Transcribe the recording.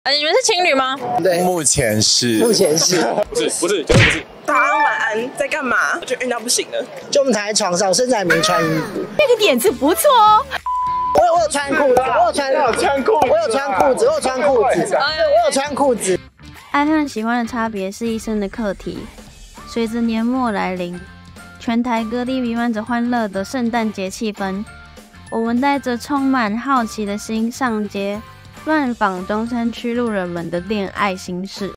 你们是情侣吗？ 对， 目前是。 目前是。 不是，绝对不是。 早安晚安，在干嘛？就晕到不行了。 就我们躺在床上，我甚至还没穿衣服。 这个点子不错哦。 我有穿裤子，我有穿裤子。 爱和喜欢的差别是一生的课题。随着年末来临，全台各地弥漫着欢乐的圣诞节气氛。我们带着充满好奇的心上街，乱访中山区路人们的恋爱心事。